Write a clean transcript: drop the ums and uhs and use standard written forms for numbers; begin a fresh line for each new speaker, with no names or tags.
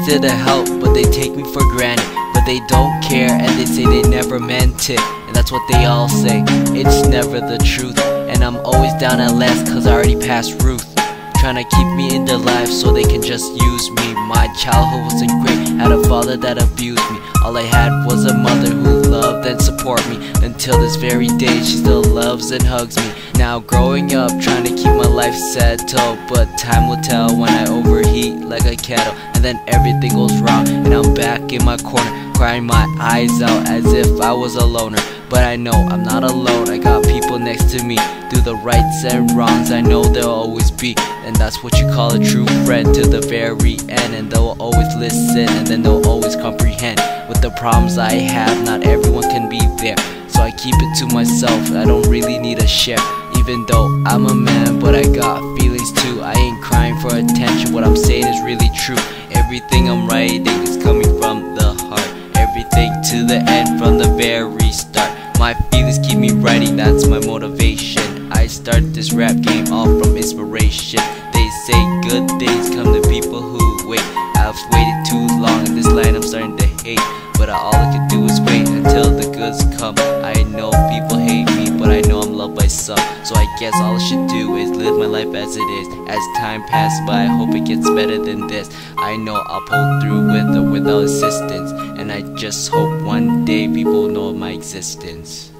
there to help, but they take me for granted. But they don't care, and they say they never meant it. And that's what they all say, it's never the truth. And I'm always down at last, cause I already passed Ruth. Trying to keep me in their life so they can just use me. My childhood wasn't great, had a father that abused me. All I had was a mother who loved and supported me. Until this very day, she still loves and hugs me. Now growing up, trying to keep my life settled, but time will tell when I overheat like a kettle. And then everything goes wrong, and I'm back in my corner, crying my eyes out as if I was a loner. But I know I'm not alone, I got people next to me. Through the rights and wrongs, I know they'll always be. And that's what you call a true friend, to the very end. And they'll always listen, and then they'll always comprehend. With the problems I have, not everyone can be there, so I keep it to myself, I don't really need a share. Even though I'm a man, but I got feelings too. I ain't crying for attention, what I'm saying is really true. Everything I'm writing is coming from the heart. Everything to the end, from the very start. My feelings keep me writing, that's my motivation. I start this rap game all from inspiration. They say good things come to people who wait. I've waited too long in this line, I'm starting to hate. But all I can do is wait until the goods come. I know people hate me, but I know I'm loved by some. So I guess all I should do is live my life as it is. As time passes by, I hope it gets better than this. I know I'll pull through with or without assistance, and I just hope one day people know of my existence.